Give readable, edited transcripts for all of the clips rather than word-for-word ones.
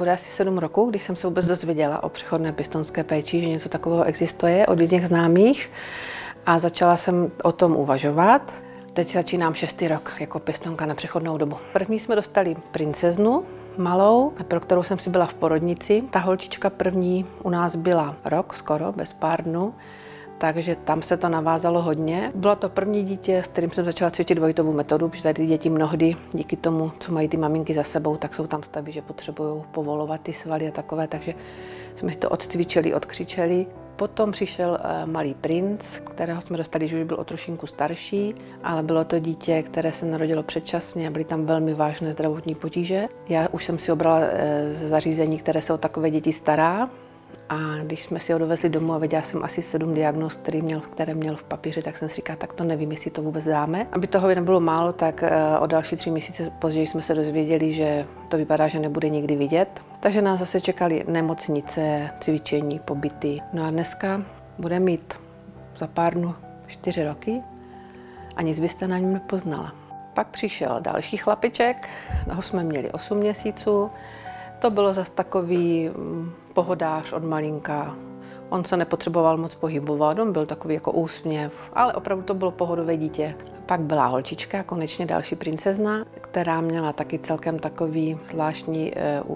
bude asi 7 roků, když jsem se vůbec dozvěděla o přechodné pěstounské péči, že něco takového existuje od lidí známých a začala jsem o tom uvažovat. Teď začínám 6. rok jako pěstounka na přechodnou dobu. První jsme dostali princeznu, malou, pro kterou jsem si byla v porodnici. Ta holčička první u nás byla rok skoro, bez pár dnů, takže tam se to navázalo hodně. Bylo to první dítě, s kterým jsem začala cvičit dvojitovou metodu, protože tady děti mnohdy díky tomu, co mají ty maminky za sebou, tak jsou tam stavy, že potřebují povolovat ty svaly a takové, takže jsme si to odcvičili, odkřičeli. Potom přišel malý princ, kterého jsme dostali, že už byl o trošinku starší, ale bylo to dítě, které se narodilo předčasně a byly tam velmi vážné zdravotní potíže. Já už jsem si obrala zařízení, které se o takové děti stará. A když jsme si ho dovezli domů a věděla jsem asi 7 diagnóz, které měl v papíře, tak jsem si říkala, tak to nevím, jestli to vůbec dáme. Aby toho nebylo málo, tak o další 3 měsíce později jsme se dozvěděli, že to vypadá, že nebude nikdy vidět. Takže nás zase čekaly nemocnice, cvičení, pobyty. No a dneska bude mít za pár dnů 4 roky a nic byste na něm nepoznala. Pak přišel další chlapeček, toho jsme měli 8 měsíců. To bylo zase takový pohodář od malinka. On se nepotřeboval moc pohybovat, on byl takový jako úsměv, ale opravdu to bylo pohodové dítě. Pak byla holčička, konečně další princezna, která měla taky celkem takový zvláštní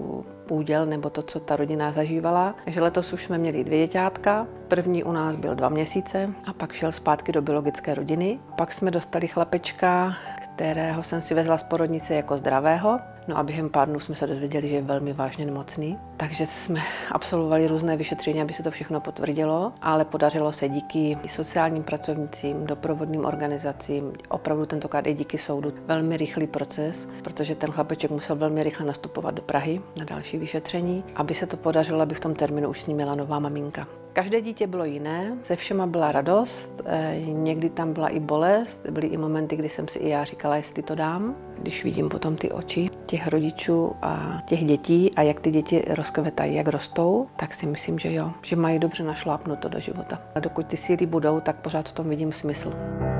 úděl, nebo to, co ta rodina zažívala. Takže letos už jsme měli 2 děťátka. První u nás byl 2 měsíce a pak šel zpátky do biologické rodiny. Pak jsme dostali chlapečka, kterého jsem si vezla z porodnice jako zdravého. No a během pár dnů jsme se dozvěděli, že je velmi vážně nemocný. Takže jsme absolvovali různé vyšetření, aby se to všechno potvrdilo, ale podařilo se díky sociálním pracovnicím, doprovodným organizacím, opravdu tentokrát i díky soudu. Velmi rychlý proces, protože ten chlapeček musel velmi rychle nastupovat do Prahy na další vyšetření, aby se to podařilo, aby v tom termínu už s ním měla nová maminka. Každé dítě bylo jiné, se všema byla radost, někdy tam byla i bolest, byly i momenty, kdy jsem si i já říkala, jestli to dám. Když vidím potom ty oči těch rodičů a těch dětí a jak ty děti rozkvetají, jak rostou, tak si myslím, že jo, že mají dobře našlápnuto do života. A dokud ty síly budou, tak pořád v tom vidím smysl.